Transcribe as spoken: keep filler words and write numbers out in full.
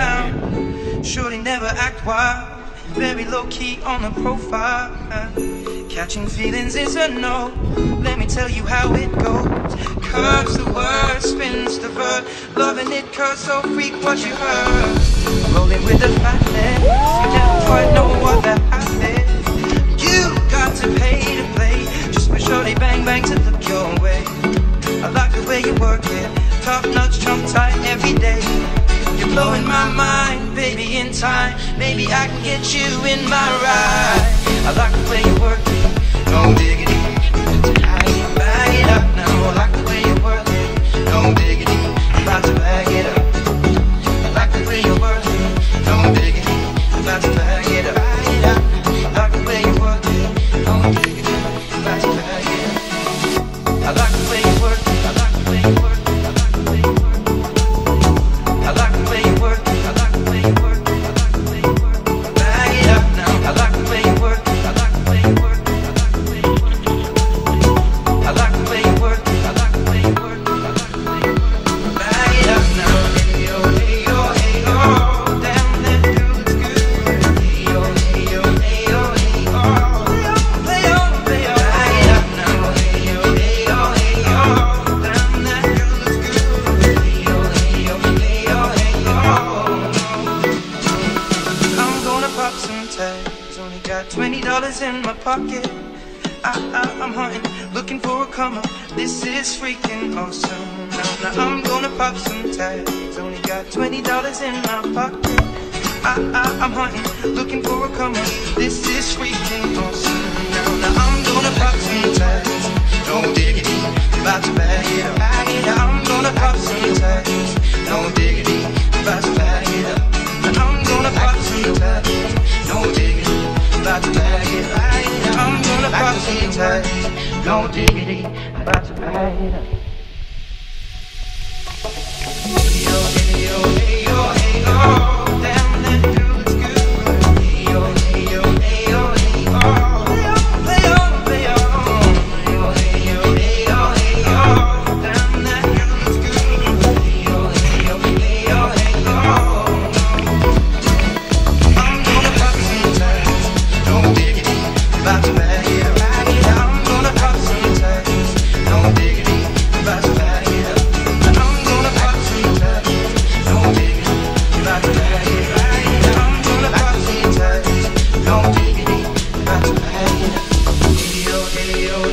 clown. Surely never act wild, very low key on the profile. Catching feelings is a no, let me tell you how it goes. Curves the word, spins the verb, loving it cause so freak what you heard. Rolling with the fatness, you never quite know what that happens. You got to pay to play, just for shorty bang bang to look your way. I like the way you work it, top notch, trump tight every day. You're blowing my mind, baby, in time, maybe I can get you in my ride. I like the way you work it, no diggity, I ain't bag it up now. I like the way you work it, no diggity, I'm about to bag it up. I like the way you work it, no diggity, I'm about to bag it up. I like the way you work it, no diggity, I'm about to bag it up. I like the way you work it, I like the way you work it, I like the way you work it. I like the way you work it, I like the way you work it, I like the way you work it. Bag it up now. I like the way you work it, I like the way you work it, I like the way you work it. I like the way you work it, I like the way you work it, I like the way you work it. Bag it up now. Hey yo, hey yo, hey yo, damn that dude looks good. Hey yo, hey yo, hey yo, hey yo, play on, play on. Bag it up now. Hey yo, hey yo, hey yo, damn that dude looks good. Hey yo, hey yo, hey yo, hey yo. I'm gonna pop some tags, only got twenty dollars in my pocket. I, I, I'm hunting, looking for a come up. This is freaking awesome. Now, now I'm gonna pop some tags, only got twenty dollars in my pocket. I, I, I'm hunting, looking for a come up. This is freaking awesome. Now, now I'm gonna pop some tags, no diggity, about to bag it up. Now I'm gonna pop some tags, no diggity, about to bag it up. Now I'm gonna pop some tags, no diggity, about to bag it up. I'm gonna pop some tags, no diggity, about to bag it up. Hey yo, hey yo, hey yo, hey yo, damn that dude looks good. Hey yo, hey yo, hey yo, hey yo, play on, play on. Hey yo, hey yo, hey yo, hey yo, damn that dude looks good. Hey yo, hey yo, hey yo, hey yo. I'm gonna pop some tags, no diggity, about to bag it up. I'm gonna pop some tags, no diggity, about to bag it up. I'm gonna pop some tags, no diggity, about to bag it up. I'm gonna pop some tags, no diggity, about to bag it up. Hey yo, hey yo,